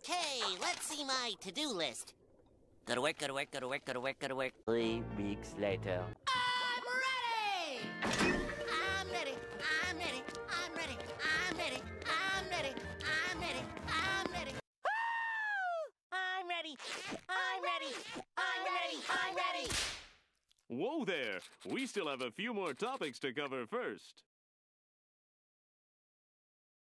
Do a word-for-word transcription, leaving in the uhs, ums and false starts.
Okay, let's see my to-do list. Go to work, go to work, go to work, go to work, go to work. Three weeks later. I'm ready! I'm ready, I'm ready, I'm ready, I'm ready, I'm ready, I'm ready, I'm ready. Woo! I'm ready, I'm ready, I'm ready, I'm ready. Whoa there! We still have a few more topics to cover first.